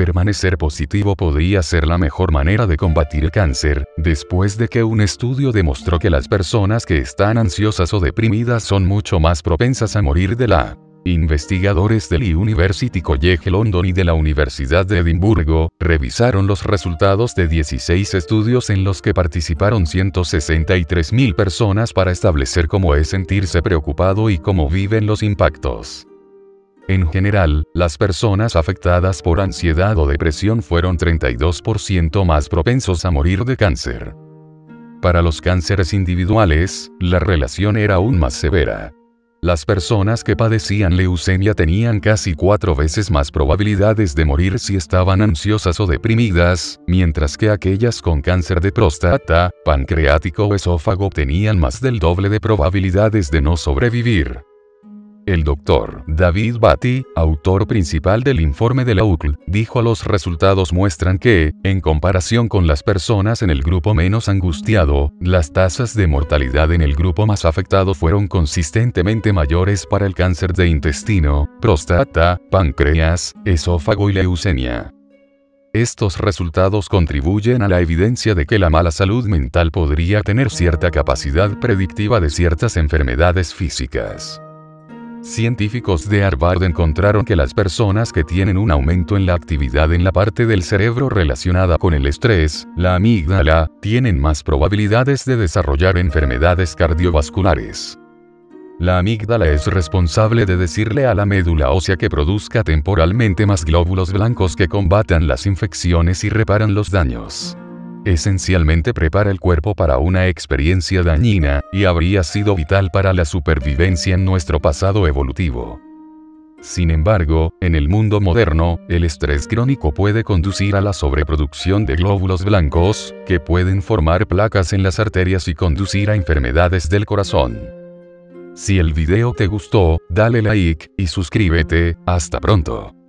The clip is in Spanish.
permanecer positivo podría ser la mejor manera de combatir el cáncer, después de que un estudio demostró que las personas que están ansiosas o deprimidas son mucho más propensas a morir de la. Investigadores del University College London y de la Universidad de Edimburgo, revisaron los resultados de 16 estudios en los que participaron 163.000 personas para establecer cómo es sentirse preocupado y cómo viven los impactos. En general, las personas afectadas por ansiedad o depresión fueron 32% más propensos a morir de cáncer. Para los cánceres individuales, la relación era aún más severa. Las personas que padecían leucemia tenían casi 4 veces más probabilidades de morir si estaban ansiosas o deprimidas, mientras que aquellas con cáncer de próstata, pancreático o esófago tenían más del doble de probabilidades de no sobrevivir. El Dr. David Batty, autor principal del informe de la UCL, dijo: los resultados muestran que, en comparación con las personas en el grupo menos angustiado, las tasas de mortalidad en el grupo más afectado fueron consistentemente mayores para el cáncer de intestino, próstata, páncreas, esófago y leucemia. Estos resultados contribuyen a la evidencia de que la mala salud mental podría tener cierta capacidad predictiva de ciertas enfermedades físicas. Científicos de Harvard encontraron que las personas que tienen un aumento en la actividad en la parte del cerebro relacionada con el estrés, la amígdala, tienen más probabilidades de desarrollar enfermedades cardiovasculares. La amígdala es responsable de decirle a la médula ósea que produzca temporalmente más glóbulos blancos que combatan las infecciones y reparan los daños. Esencialmente prepara el cuerpo para una experiencia dañina, y habría sido vital para la supervivencia en nuestro pasado evolutivo. Sin embargo, en el mundo moderno, el estrés crónico puede conducir a la sobreproducción de glóbulos blancos, que pueden formar placas en las arterias y conducir a enfermedades del corazón. Si el video te gustó, dale like, y suscríbete. Hasta pronto.